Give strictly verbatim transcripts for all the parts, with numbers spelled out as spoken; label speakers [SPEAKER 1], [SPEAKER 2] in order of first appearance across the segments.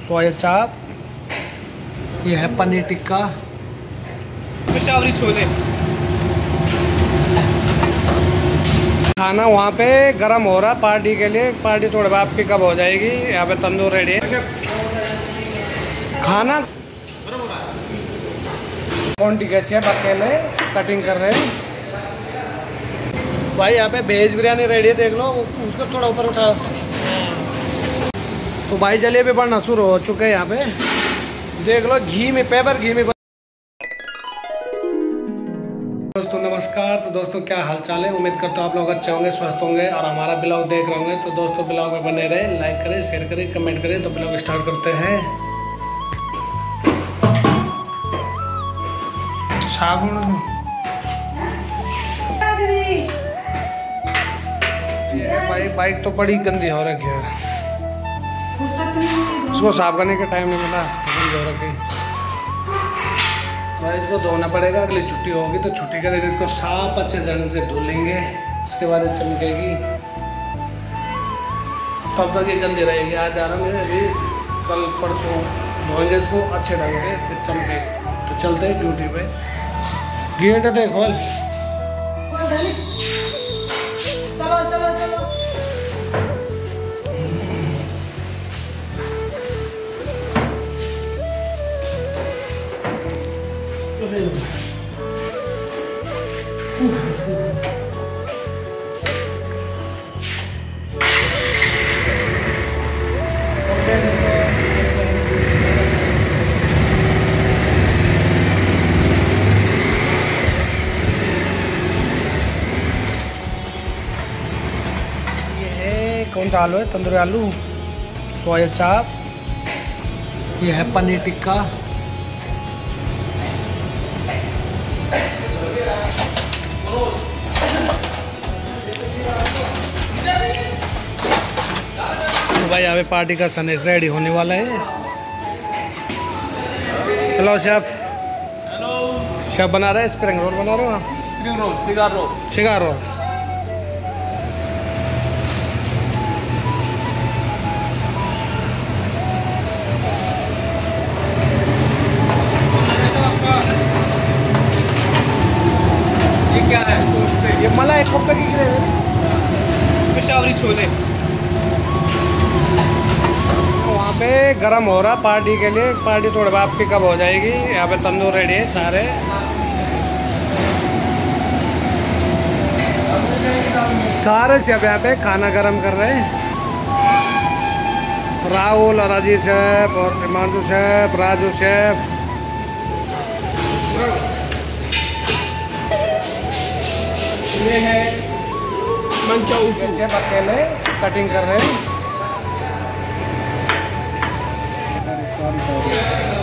[SPEAKER 1] सोया चाप, ये है पनीर टिक्का,
[SPEAKER 2] पेशावरी छोले।
[SPEAKER 1] खाना वहाँ पे गरम हो रहा पार्टी के लिए। पार्टी थोड़े बाद पिकअप हो जाएगी। यहाँ पे तंदूर रेडी है। खाना क्वांटिटी कैसी है अकेले कटिंग कर रहे हैं भाई। यहाँ पे वेज बिरयानी रेडी है, देख लो। उसको थोड़ा ऊपर उठा। तो भाई जलेबी बनना शुरू हो चुके हैं यहाँ पे, देख लो। घी में पेपर घी में। दोस्तों नमस्कार। तो दोस्तों क्या हाल चाल है? उम्मीद करता हूँ आप लोग अच्छे होंगे, स्वस्थ होंगे और हमारा ब्लॉग देख रहे होंगे। तो दोस्तों ब्लॉग में बने रहे, लाइक करें, शेयर करें, कमेंट करें। तो ब्लॉग स्टार्ट करते हैं। साबुन ये भाई बाइक तो बड़ी गंदी हो रखी है। इसको साफ करने का टाइम नहीं मिला, गंदी हो रखी। भाई इसको धोना पड़ेगा। अगली छुट्टी होगी तो छुट्टी के दिन इसको साफ अच्छे ढंग से धो लेंगे। उसके बाद चमकेगी, तब तक ये गंदी रहेगी। आज आ रहा हूँ अभी, कल परसों धोएंगे इसको अच्छे ढंग से, फिर चमके। तो चलते हैं ड्यूटी पे। गेट देखो।
[SPEAKER 3] चलो चलो चलो।
[SPEAKER 1] कौन सा आलू है? तंदूरी आलू, सोया चाप, ये है पनीर टिक्का। तो भाई यहाँ पे पार्टी का स्नैक रेडी होने वाला है। Hello chef.
[SPEAKER 2] हेलो
[SPEAKER 1] शेफ बना रहे हैं स्प्रिंग रोल बना रहे हो आप?
[SPEAKER 2] Spring roll, cigar roll.
[SPEAKER 1] Cigar roll.
[SPEAKER 2] ये क्या है?
[SPEAKER 1] ये मलाई कोफ्ते की ग्रेवी है।
[SPEAKER 2] पेशावरी छोले।
[SPEAKER 1] वहाँ पे गरम हो रहा पार्टी के लिए। पार्टी थोड़े बाद पिकअप हो जाएगी। यहाँ पे तंदूर रेडी है सारे। सारे शेफ यहाँ पे खाना गरम कर रहे हैं। राहुल और अजीत शेफ और हिमांशु शेफ, राजू शेफ।
[SPEAKER 2] ये है मंचाऊ
[SPEAKER 1] शेफ अकेले कटिंग कर रहे हैं। Sorry sorry.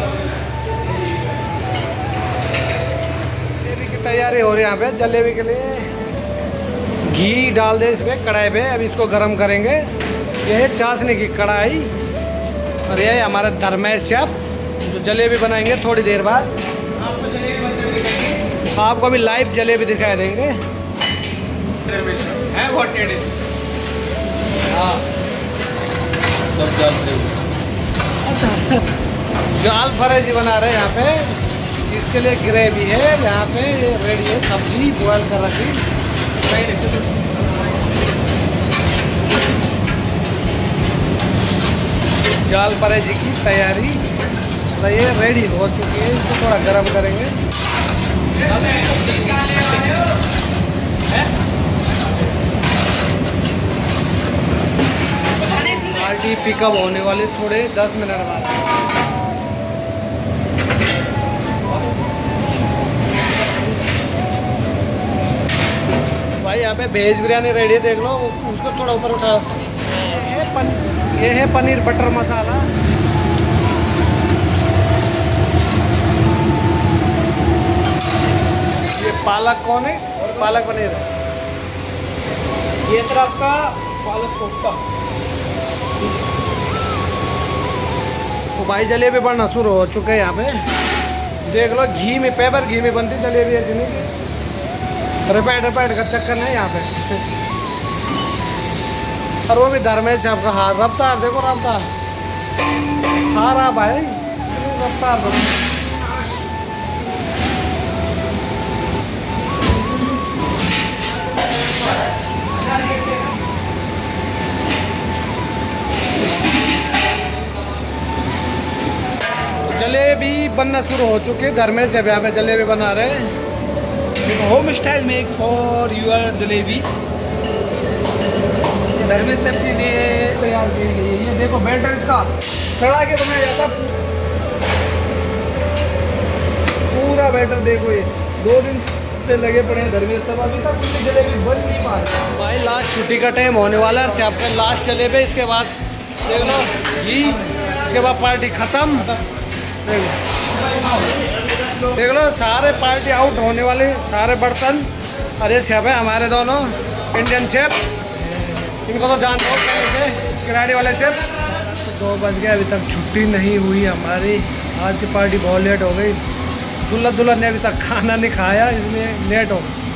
[SPEAKER 1] जलेबी की तैयारी हो रही है यहाँ पे। जलेबी के लिए घी डाल दे इसमें कढ़ाई पे। अभी इसको गरम करेंगे। ये है चाशनी की कढ़ाई और ये है हमारा धर्मेश शेफ जो जलेबी बनाएंगे थोड़ी देर बाद।
[SPEAKER 2] आपको जलेबी बनते दिखाएंगे।
[SPEAKER 1] आपको अभी लाइव जलेबी दिखाई देंगे।
[SPEAKER 2] है बहुत टेस्ट।
[SPEAKER 1] हाँ जाल फ्राई जी बना रहे हैं यहाँ पे। इसके लिए ग्रेवी है यहाँ पे रेडी है। सब्जी बॉयल कर रखी। जाल फ्राई जी की तैयारी तो ये रेडी हो चुकी है। इसको थोड़ा गर्म करेंगे। पार्टी पिकअप होने वाले थोड़े दस मिनट बाद। भाई यहाँ पे वेज बिरयानी रेडी है, देख लो। उसको थोड़ा ऊपर उठा। ये पन, ये है पनीर बटर मसाला। ये पालक कौन है? पालक पनीर है।
[SPEAKER 2] ये सर आपका पालक कोफ्ता।
[SPEAKER 1] तो भाई जलेबी बनना शुरू हो चुके हैं यहाँ पे, देख लो। घी में पेपर घी में बनती जलेबी ऐसी नहीं। रिपाइट रिपाइट का चक्कर नहीं यहाँ पे। और वो भी धर्मेश आपका हाथ रफ्तार देखो रफ्तार। सारा भाई रफ्तार दो। जलेबी बनना शुरू हो चुकी है। धर्मेश से यहाँ पे जलेबी बना रहे हैं।
[SPEAKER 2] Home style make for your jalebi. Dharmesh chef के लिए
[SPEAKER 3] तैयार की गई है। ये देखो बैटर इसका सड़ा के बनाया जाता पूरा बैटर। देखो ये दो दिन से लगे पड़े हैं धर्मेश साहब, अभी तक उनकी जलेबी बन नहीं पा रही।
[SPEAKER 1] भाई लास्ट छुट्टी का टाइम होने वाला है। से आपके लास्ट जलेबी, इसके बाद देख लो घी, इसके बाद पार्टी खत्म। देख लो देख लो सारे पार्टी आउट होने वाले सारे बर्तन। अरे शेफ है हमारे दोनों इंडियन शेफ, इनको तो जानते हो पहले से, किराड़ी वाले शेफ। दो बज गए अभी तक छुट्टी नहीं हुई हमारी। आज की पार्टी बहुत लेट हो गई। दुल्हन दुल्हन ने अभी तक खाना नहीं खाया, इसलिए लेट हो गई।